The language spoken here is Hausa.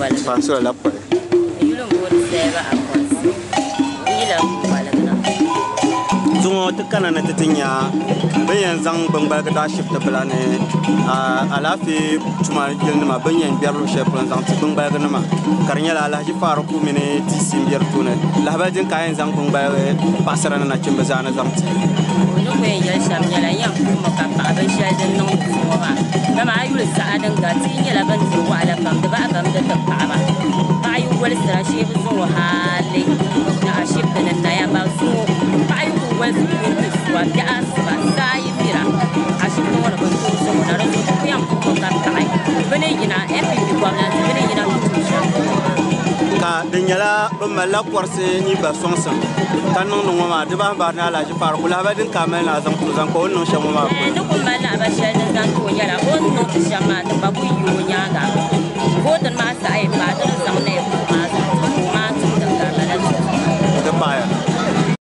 wala Fansura la pare. yulum bod seba akos ila wala kana Zungo te kana na tetinya bayan zang bangbal ga shift plane alafi tuma yelna ma bayan biarlo chef plan zang ti bangbal ga nama karnya la ji faru ku mine ti sim biar tune la ba din kayan zang bangbal pasara na chimba zana zang ti no ko yel sham nyala yam ko ka pa ban shadin non ko ba dama ayul sa'adan ga ti nyala ban ti wala kam da ba kam da ta pa ba bayu wal sara shi bu zo hali na ashib nan na ya ba su bayu wal su wa ya asba sai bira ashib no wala ban so na ro ko yam ko ka kai bane ina epi ko na bane ina ka dinyala bamala kwarse ni ba sonsa kan non no ma de ba na la ji faru kula ba din ka mai na zang to zang ko non shamu ma no ko mala ba shadin zan ko yala on no shama da ba ku yu nya ga ko dan ma sai